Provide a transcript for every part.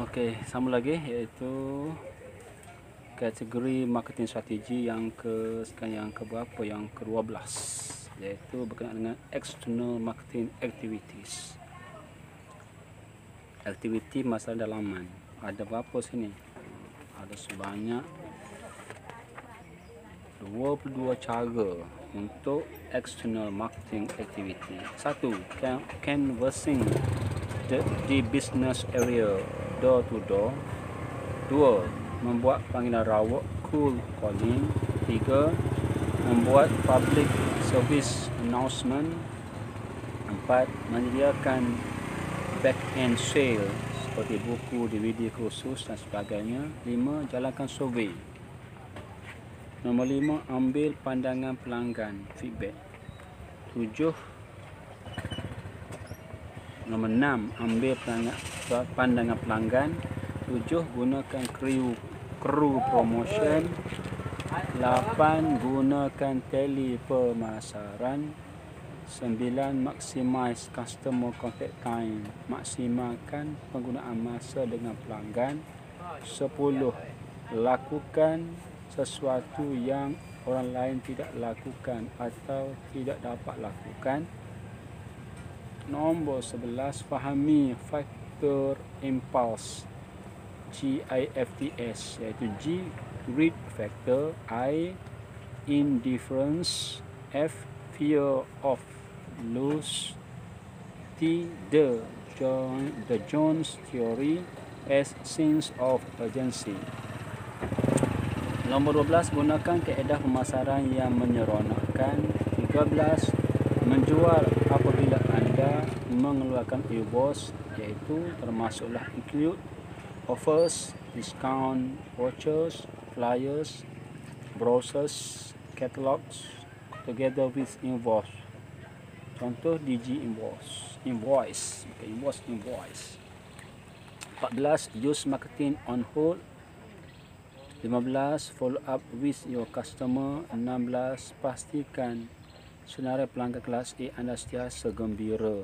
Oke, sama lagi yaitu kategori marketing strategi yang berapa? Yang ke-12, yaitu berkenaan dengan external marketing activities. Aktiviti masa dalaman. Ada berapa sini? Ada sebanyak 22 cara untuk external marketing activity. 1. Canvassing the business area door to door. 2. Membuat panggilan rawat cold calling. 3. Membuat public service announcement. 4. Menyediakan back end sale seperti buku, DVD, kursus dan sebagainya. 5. Jalankan survey. Nombor 5. Ambil pandangan pelanggan, feedback. 7. Nombor 6. Ambil pandangan pelanggan. 7. Gunakan kru promotion. 8. Gunakan tele pemasaran. 9. Maximize customer contact time. Maksimalkan penggunaan masa dengan pelanggan. 10. Lakukan sesuatu yang orang lain tidak lakukan atau tidak dapat lakukan. Nombor 11. Fahami faktor impulse, GIFTS, iaitu G. Greed factor. I. Indifference. F. Fear of loss. T. The Jones theory. S. Sense of urgency. Nombor 12. Gunakan kaedah pemasaran yang menyeronokkan. 13. Menjual apabila anda mengeluarkan e-box, iaitu termasuklah include offers, discount, vouchers, flyers, brochures, catalogs together with invoice. Contoh Digi invoice. 14. Use marketing on hold. 15. Follow up with your customer. 16. Pastikan senarai pelanggan kelas A anda sentiasa gembira.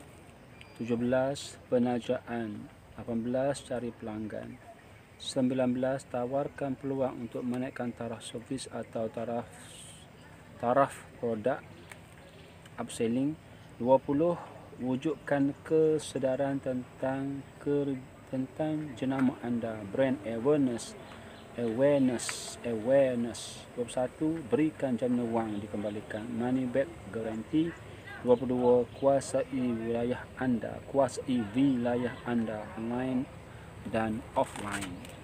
17. Penajaan. 18. Cari pelanggan. 19. Tawarkan peluang untuk menaikkan taraf servis atau taraf produk, upselling. 20. Wujudkan kesedaran tentang jenama anda, brand awareness. 21. Berikan jaminan wang dikembalikan, money back guarantee. 22. Kuasai wilayah anda, online dan offline.